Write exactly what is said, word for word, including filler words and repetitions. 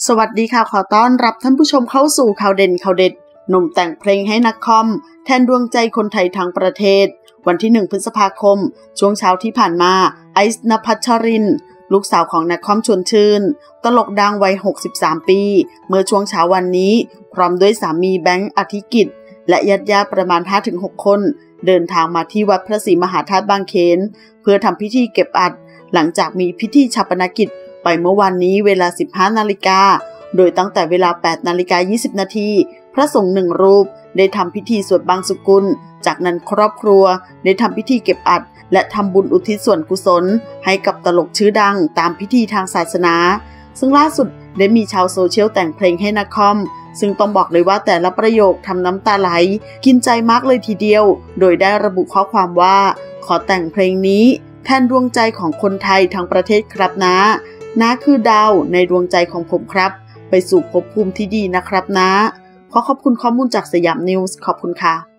สวัสดีค่ะขอต้อนรับท่านผู้ชมเข้าสู่ข่าวเด่นข่าวเด็ดหนุ่มแต่งเพลงให้นักคอมแทนดวงใจคนไทยทั้งประเทศวันที่หนึ่งพฤษภาคมช่วงเช้าที่ผ่านมาไอซ์ณภัชรินทร์ลูกสาวของนักคอมชวนชื่นตลกดังวัยหกสิบสามปีเมื่อช่วงเช้าวันนี้พร้อมด้วยสามีแบงค์อธิกิจและญาติญาติประมาณ ห้าถึงหก คนเดินทางมาที่วัดพระศรีมหาธาตุบางเขนเพื่อทำพิธีเก็บอัฐหลังจากมีพิธีฌาปนกิจไปเมื่อวานนี้เวลา สิบห้านาฬิกาโดยตั้งแต่เวลา แปดนาฬิกายี่สิบ นาทีพระสงฆ์หนึ่งรูปได้ทำพิธีสวดบังสุกุลจากนั้นครอบครัวได้ทำพิธีเก็บอัฐและทำบุญอุทิศส่วนกุศลให้กับตลกชื่อดังตามพิธีทางศาสนาซึ่งล่าสุดได้มีชาวโซเชียลแต่งเพลงให้นักคอมซึ่งต้องบอกเลยว่าแต่ละประโยคทำน้ำตาไหลกินใจมากเลยทีเดียวโดยได้ระบุข้อความว่าขอแต่งเพลงนี้แทนดวงใจของคนไทยทั้งประเทศครับนะน้าคือดาวในดวงใจของผมครับไปสู่ภพภูมิที่ดีนะครับนะขอขอบคุณข้อมูลจากสยามนิวส์ขอบคุณค่ะ